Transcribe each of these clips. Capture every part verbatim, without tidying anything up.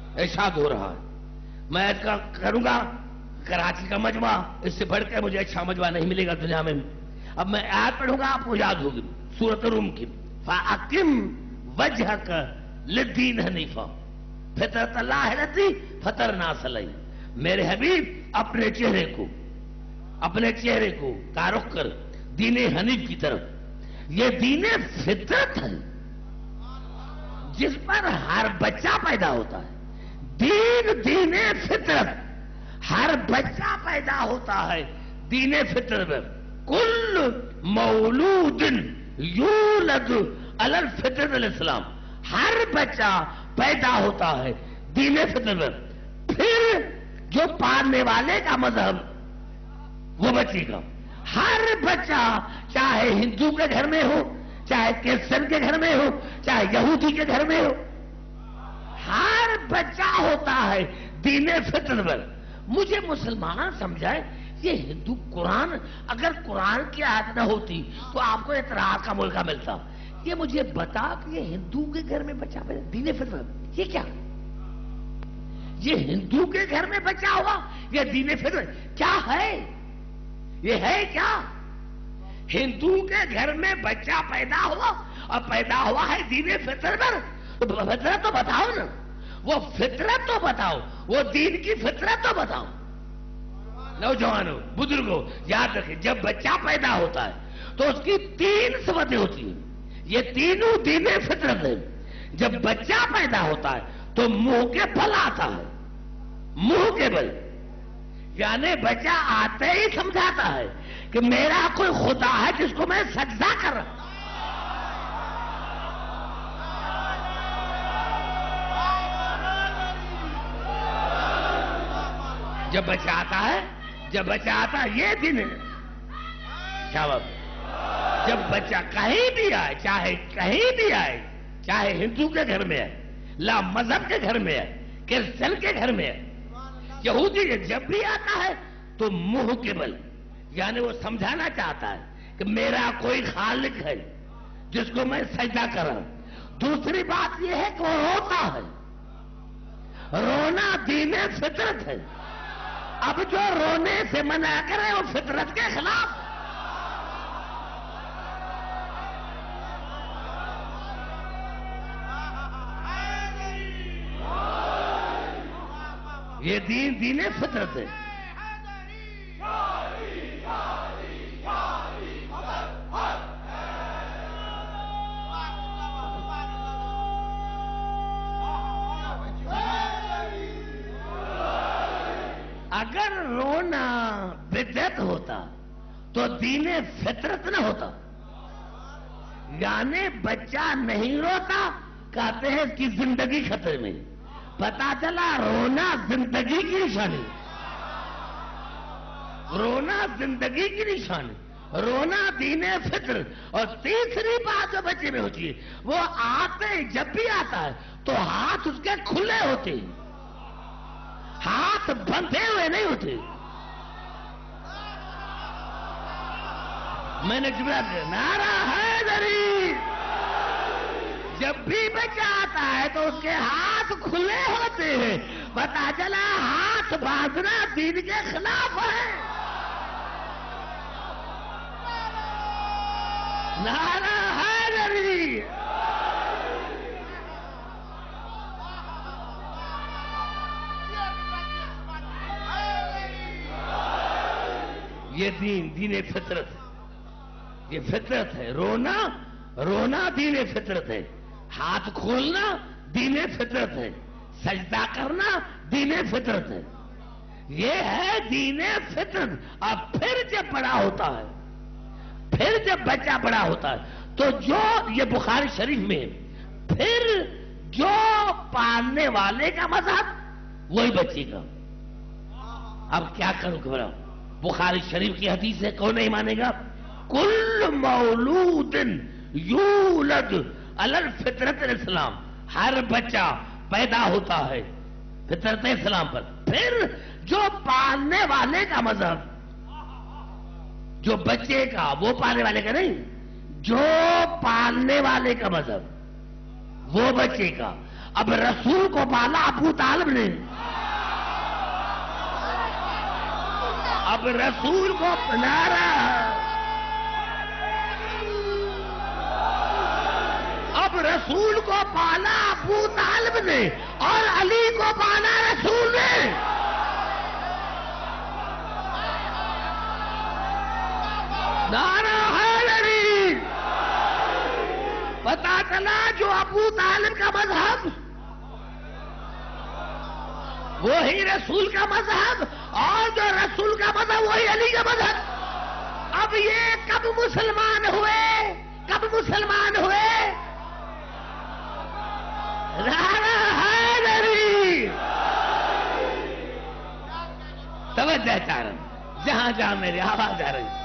ارشاد ہو رہا ہے. میں ایڈ کروں گا کراچی کا مجمع، اس سے بڑھ کر مجھے اچھا مجمع نہیں ملے گا دنیا میں. اب میں آیت پڑھوں گا، آپ کو یاد ہوگی، سورۃ روم کی. فَأَقِمْ وَجْهَكَ لِلدِّينِ حَنِيفًا فِطْرَتَ اللَّهِ الَّتِي فَطَرَ النَّاسَ عَلَيْهَا. میرے حبیب اپنے چہرے کو اپنے چہرے کو تعارف کر دین حنیف کی طرف. یہ دین فطرت ہے جس پر ہر بچہ پیدا ہوتا ہے. دین دین فطرت، ہر بچہ پیدا ہوتا ہے دین فطرت پر. کل مولود یولد علی الفطرۃ الاسلام، ہر بچہ پیدا ہوتا ہے دین فطرت پر. پھر جو پالنے والے کا مذہب وہ بچے گا. ہر بچہ چاہے ہندو کے گھر میں ہو، چاہے کرسچن کے گھر میں ہو، چاہے یہودی کے گھر میں ہو، ہر بچہ ہوتا ہے دین فطرت پر. مجھے مسلمان سمجھائے یہ ہندو قرآن، اگر قرآن کی آیت نہ ہوتی تو آپ کو اعتراض کا موقع ملتا. یہ مجھے بتا کہ یہ ہندو کے گھر میں بچہ پیدا دین فطرت، یہ کیا؟ یہ ہندو کے گھر میں بچہ ہوا یہ دین فطرت کیا ہے؟ یہ ہے کیا؟ ہندو کے گھر میں بچہ پیدا ہوا اور پیدا ہوا ہے دین فطرت پر. فطرت تو بتاؤ نا، وہ فطرت تو بتاؤ، وہ دین کی فطرت تو بتاؤ. نوجوانوں، بزرگوں، یاد رکھیں، جب بچہ پیدا ہوتا ہے تو اس کی تین صفتیں ہوتی ہیں. یہ تینوں دین فطرت ہے. جب بچہ پیدا ہوتا ہے تو منہ کے بل آتا ہے، منہ کے بل، یعنی بچہ آتے ہی سمجھاتا ہے کہ میرا کوئی خدا ہے جس کو میں سجدہ کر رہا ہوں. جب بچہ آتا ہے جب بچہ آتا ہے یہ دن ہے. شاباش. جب بچہ کہیں بھی آئے، چاہے کہیں بھی آئے، چاہے ہندو کے گھر میں ہے، لا مذہب کے گھر میں ہے، کرسچن کے گھر میں ہے، یہودی کے، جب بھی آتا ہے تو منہ کے بل، یعنی وہ سمجھانا چاہتا ہے کہ میرا کوئی خالق ہے جس کو میں سجدہ کر رہا ہوں. دوسری بات یہ ہے کہ وہ روتا ہے. رونا دین فطرت ہے. اب جو رونے سے منع کرے وہ فطرت کے خلاف. یہ دین دین فطرت ہے. اگر رونا بدعت ہوتا تو دین فطرت نہ ہوتا. یعنی بچہ نہیں روتا، کہتے ہیں اس کی زندگی خطرے میں. پتا چلا رونا زندگی کی نشانی، رونا زندگی کی نشانی، رونا دین فطر. اور تیسری بات جو بچے میں ہوتی ہے، وہ آتے جب بھی آتا ہے تو ہاتھ اس کے کھلے ہوتے ہیں، ہاتھ بندھے ہوئے نہیں ہوتے. میں نے جملہ نعرہ حیدری. جب بھی بچہ آتا ہے تو اس کے ہاتھ کھلے ہوتے ہیں. پتا چلا ہاتھ باندھنا دین کے خلاف ہے. نعرہ حیدری. یہ دین دین فطرت ہے. یہ فطرت ہے. رونا رونا دین فطرت ہے. ہاتھ کھولنا دین فطرت ہے. سجدہ کرنا دین فطرت ہے. یہ ہے دین فطرت. اب پھر جب بڑا ہوتا ہے، پھر جب بچہ بڑا ہوتا ہے تو جو یہ بخاری شریف میں پھر جو پالنے والے کا مذہب وہی بچے کا. اب کیا کروں کہ بخاری شریف کی حدیث ہے، کون نہیں مانے گا؟ کل مولود یولد علی الفطرۃ الاسلام، ہر بچہ پیدا ہوتا ہے فطرت اسلام پر. پھر جو پالنے والے کا مذہب، جو بچے کا، وہ پالنے والے کا نہیں، جو پالنے والے کا مذہب وہ بچے کا. اب رسول کو پالا ابو طالب نے، اب رسول کو پنارا، اب رسول کو پالا ابو طالب نے اور علی کو پالا رسول نے۔ نعرہ حیدری! پتا چلا جو ابو طالب کا مذہب وہی رسول کا مذہب، اور جو رسول کا مذہب وہی علی کا مذہب۔ اب یہ کب مسلمان ہوئے؟ کب مسلمان ہوئے؟ نعرہ حیدری! توجہ چارن، جہاں جہاں میری آواز آ رہی،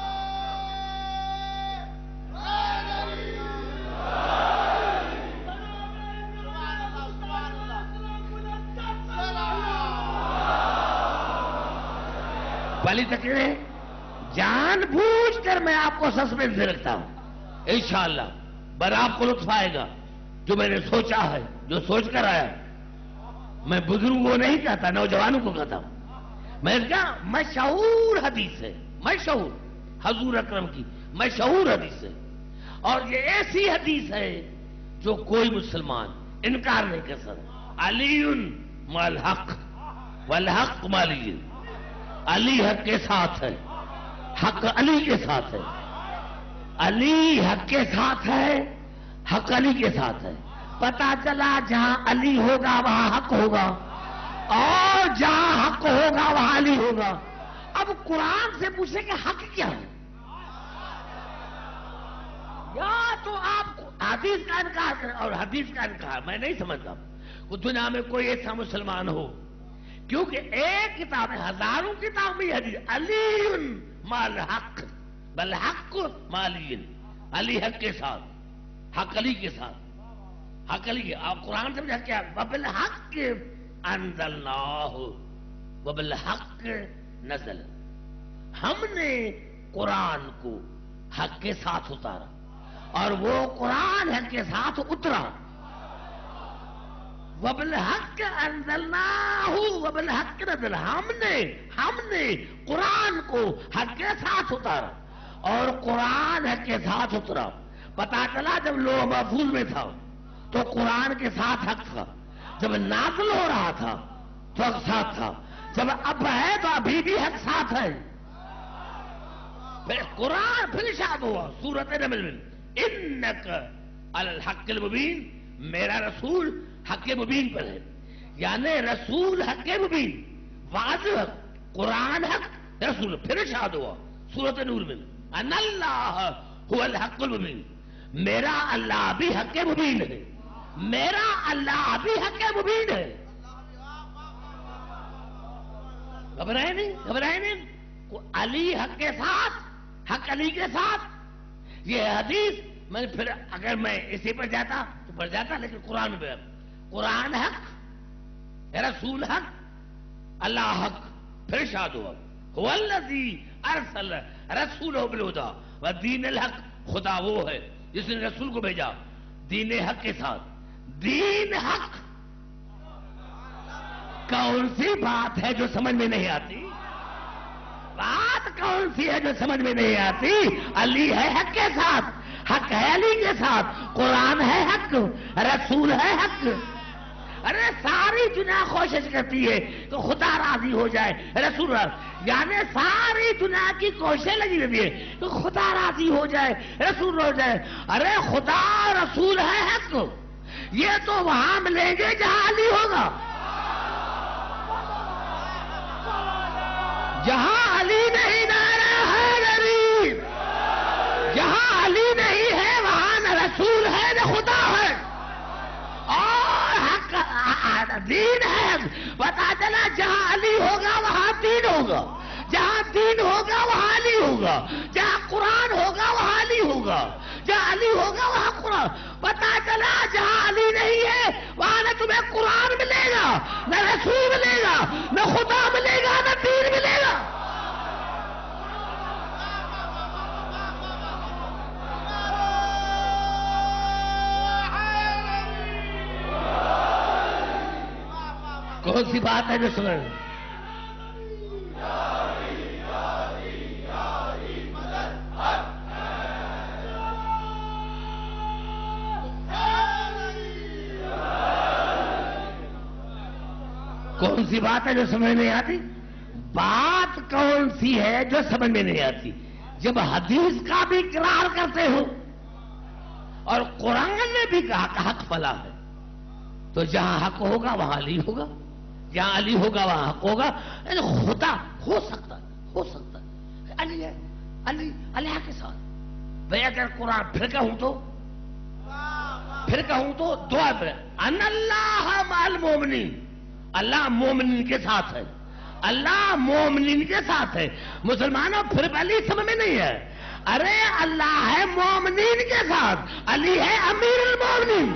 پہلی تقریر جان بوجھ کر میں آپ کو سسپینس میں رکھتا ہوں، انشاءاللہ بر آپ کو لطف آئے گا جو میں نے سوچا ہے، جو سوچ کر آیا۔ میں بزرگوں کو نہیں کہتا، نوجوانوں کو کہتا ہوں۔ میں نے کہا مشہور حدیث ہے، مشہور حضور اکرم کی مشہور حدیث ہے، اور یہ ایسی حدیث ہے جو کوئی مسلمان انکار نہیں کر سکتا۔ علی مع الحق والحق مع علی، علی حق کے ساتھ ہے، حق علی کے ساتھ ہے، علی حق کے ساتھ ہے، حق علی کے ساتھ ہے۔ پتا چلا جہاں علی ہوگا وہاں حق ہوگا، اور جہاں حق ہوگا وہاں علی ہوگا۔ اب قرآن سے پوچھیں کہ حق کیا ہے؟ یا تو آپ حدیث کا انکار کریں، اور حدیث کا انکار میں نہیں سمجھتا کہ دنیا میں کوئی ایسا مسلمان ہو، کیونکہ ایک کتاب ہے، ہزاروں کتاب میں حدیث علی مع الحق بالحق مع علی، علی حق کے ساتھ، حق علی کے ساتھ، حق علی کے۔ آپ قرآن سمجھا کیا؟ وبالحق انزلناہ وبالحق نزل، ہم نے قرآن کو حق کے ساتھ اتارا اور وہ قرآن حق کے ساتھ اترا۔ وبالحق انزلناہ وبالحق نزل، ہم نے ہم نے قرآن کو حق کے ساتھ اتارا اور قرآن حق کے ساتھ اترا۔ پتا چلا جب لوح محفوظ میں تھا تو قرآن کے ساتھ حق تھا، جب نازل ہو رہا تھا تو حق ساتھ تھا، جب اب ہے تو ابھی بھی حق ساتھ ہے۔ پھر قرآن پھر ارشاد ہوا سورۃ نمل میں، انک علی الحق المبین، میرا رسول حق مبین پر ہے، یعنی رسول حق مبین، واضح حق، قرآن حق، رسول۔ پھر ارشاد ہوا سورۃ نور میں، ان اللہ هو الحق المبین، میرا اللہ بھی حق مبین ہے، میرا اللہ بھی حق مبین ہے۔ گھبرائے نہیں، گھبرائے نہیں، علی حق کے ساتھ، حق علی کے ساتھ۔ یہ حدیث میں پھر اگر میں اسی پر جاتا تو پڑھ جاتا، لیکن قرآن میں قرآن حق، رسول حق، اللہ حق۔ پھر ارشاد ہوا هو الذی ارسل رسولہ بالہدی ودین الحق، خدا وہ ہے جس نے رسول کو بھیجا دین حق کے ساتھ۔ دین حق کون سی بات ہے جو سمجھ میں نہیں آتی؟ بات کون سی ہے جو سمجھ میں نہیں آتی؟ علی ہے حق کے ساتھ، حق ہے علی کے ساتھ، قرآن ہے حق، رسول ہے حق۔ ارے ساری دنیا کوشش کرتی ہے تو خدا راضی ہو جائے، رسول راضی، یعنی ساری دنیا کی کوشش لگی رہتی ہے تو خدا راضی ہو جائے، رسول ہو جائے۔ ارے خدا رسول ہے حق، یہ تو وہاں ملیں گے جہاں علی ہوگا۔ جہاں علی نہیں نعرہ حیدری، جہاں علی نہیں ہے وہاں نہ رسول ہے نہ خدا ہے، اور حق دین ہے۔ پتا چلا جہاں علی ہوگا وہاں دین ہوگا، جہاں دین ہوگا وہاں علی ہوگا، جہاں قرآن ہوگا وہاں علی ہوگا، جہاں علی ہوگا وہاں قرآن۔ پتا چلا جہاں علی نہیں ہے وہاں نہ تمہیں قرآن ملے گا، نہ رسول ملے گا، نہ خدا ملے گا، نہ دین ملے گا۔ کون سی بات ہے جو سمجھ کون سی بات ہے جو سمجھ نہیں آتی؟ بات کون سی ہے جو سمجھ میں نہیں آتی؟ جب حدیث کا بھی اقرار کرتے ہو اور قرآن نے بھی کہا کہ حق فلاں ہے، تو جہاں حق ہوگا وہاں علی ہوگا، جہاں علی ہوگا وہاں حق ہوگا. یعنی خدا ہو سکتا ہو سکتا ہے علی ہے، علی اللہ کے ساتھ. بھئی اگر قرآن پھر کہوں تو پھر کہوں تو دعا پر ان اللہ مع المومنین، اللہ مومنین کے ساتھ ہے، اللہ مومنین کے ساتھ ہے. مسلمانوں پھر علی سمجھ میں نہیں ہے. ارے اللہ ہے مومنین کے ساتھ، علی ہے امیر المومنین.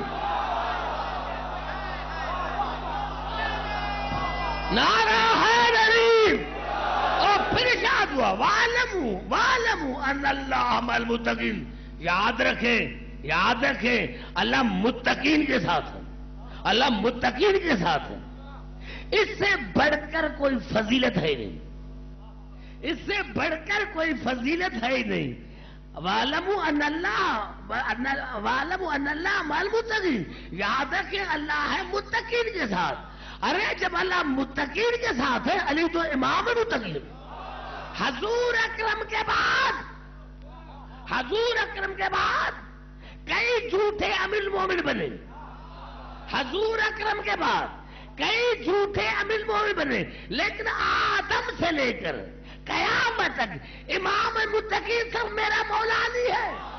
نعرہ حیدر علی. اور پھر ارشاد ہوا وَاعْلَمُوا وَاعْلَمُوا أَنَّ اللَّهَ مَعَ الْمُتَّقِينَ. یاد رکھیں یاد رکھیں اللہ متقین کے ساتھ ہے، اللہ متقین کے ساتھ ہے. اس سے بڑھ کر کوئی فضیلت ہے ہی نہیں، اس سے بڑھ کر کوئی فضیلت ہے ہی نہیں. وَاعْلَمُوا أَنَّ اللَّهَ وَاعْلَمُوا أَنَّ اللَّهَ مَعَ الْمُتَّقِينَ. یاد رکھیں اللہ ہے متقین کے ساتھ. ارے جب اللہ متقین کے ساتھ ہے، علی تو امام متقین. حضور اکرم کے بعد حضور اکرم کے بعد کئی جھوٹے امیر المومن بنے. حضور اکرم کے بعد کئی جھوٹے امیر المومن بنے، لیکن آدم سے لے کر قیامت تک امام متقین سب میرا مولا علی ہے.